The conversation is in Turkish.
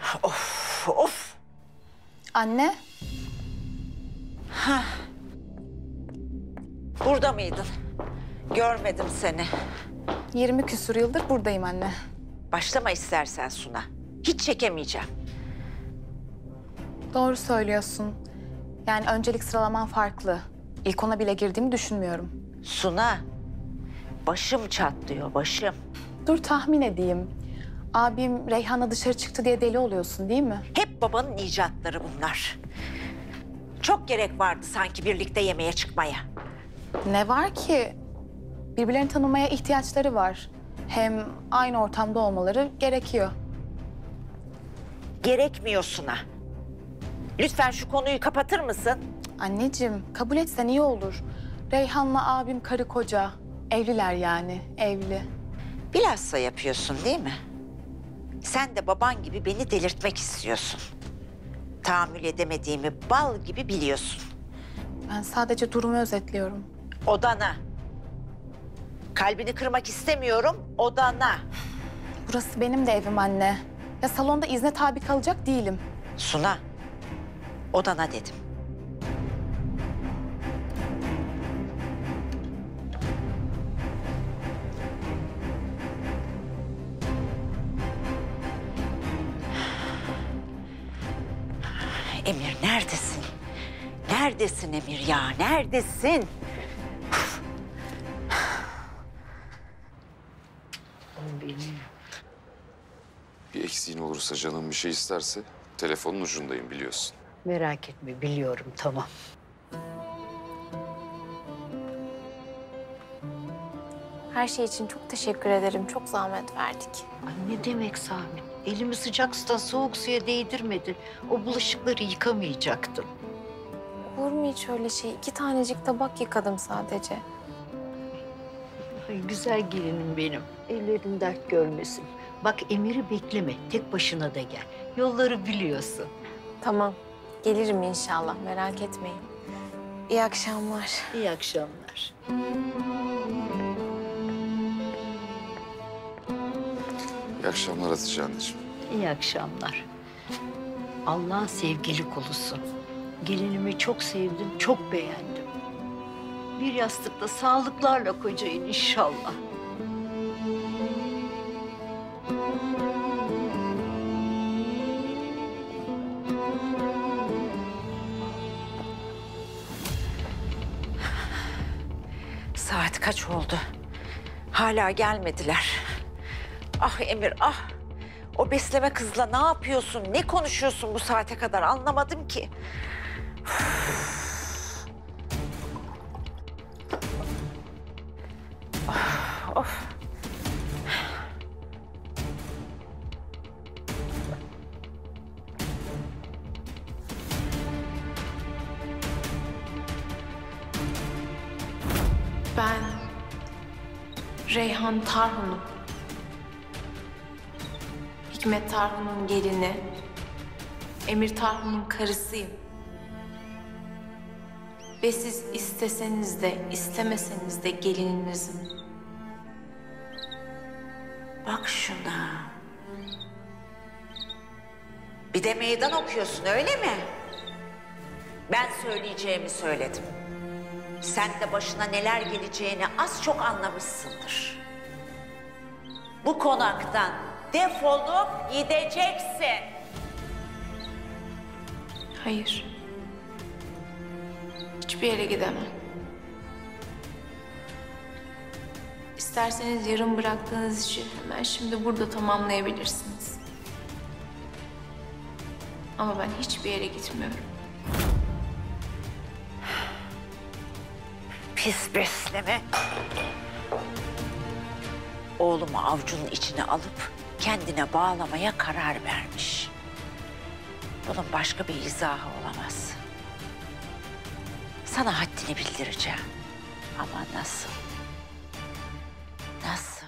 Of, of. Anne, Burada mıydın? Görmedim seni. 20 küsur yıldır buradayım anne. Başlama istersen Suna. Hiç çekemeyeceğim. Doğru söylüyorsun. Yani öncelik sıralaman farklı. İlk ona bile girdiğimi düşünmüyorum. Suna, başım çatlıyor, başım. Dur tahmin edeyim. Abim Reyhan'la dışarı çıktı diye deli oluyorsun değil mi? Hep babanın icatları bunlar. Çok gerek vardı sanki birlikte yemeğe çıkmaya. Ne var ki? Birbirlerini tanımaya ihtiyaçları var. Hem aynı ortamda olmaları gerekiyor. Gerekmiyor Suna. Lütfen şu konuyu kapatır mısın? Anneciğim, kabul etsen iyi olur. Reyhan'la abim karı koca. Evliler yani, evli. Bilhassa yapıyorsun değil mi? Sen de baban gibi beni delirtmek istiyorsun. Tahammül edemediğimi bal gibi biliyorsun. Ben sadece durumu özetliyorum. Odana. Kalbini kırmak istemiyorum, odana. Burası benim de evim anne. Ya salonda izne tabi kalacak değilim. Suna, odana dedim. Emir neredesin? Neredesin Emir ya? Neredesin? Bir eksiğin olursa, canım bir şey isterse telefonun ucundayım biliyorsun. Merak etme, biliyorum, tamam. Her şey için çok teşekkür ederim. Çok zahmet verdik. Ay ne demek zahmet? Elimi sıcak sudan soğuk suya değdirmedin. O bulaşıkları yıkamayacaktım. Olur mu hiç öyle şey? 2 tanecik tabak yıkadım sadece. Ay güzel gelinim benim. Ellerin dert görmesin. Bak Emir'i bekleme, tek başına da gel. Yolları biliyorsun. Tamam. Gelirim inşallah. Merak etmeyin. İyi akşamlar. İyi akşamlar. İyi akşamlar Hatice anneciğim. İyi akşamlar. Allah'ın sevgili kulusun. Gelinimi çok sevdim, çok beğendim. Bir yastıkta sağlıklarla kocayın inşallah. Saat kaç oldu? Hala gelmediler. Ah Emir, ah. O besleme kızla ne yapıyorsun? Ne konuşuyorsun bu saate kadar? Anlamadım ki. Of, of. Ben Reyhan Tarhun'um. Hikmet Tarhun'un gelini. Emir Tarhun'un karısıyım. Ve siz isteseniz de istemeseniz de gelininizim. Bak şuna. Bir de meydan okuyorsun öyle mi? Ben söyleyeceğimi söyledim. Sen de başına neler geleceğini az çok anlamışsındır. Bu konaktan defolup gideceksin. Hayır. Hiçbir yere gidemem. İsterseniz yarım bıraktığınız işi hemen şimdi burada tamamlayabilirsiniz. Ama ben hiçbir yere gitmiyorum. Pis besleme. Oğlumu avucunun içine alıp kendine bağlamaya karar vermiş. Bunun başka bir izahı olamaz. Sana haddini bildireceğim. Ama nasıl? Nasıl?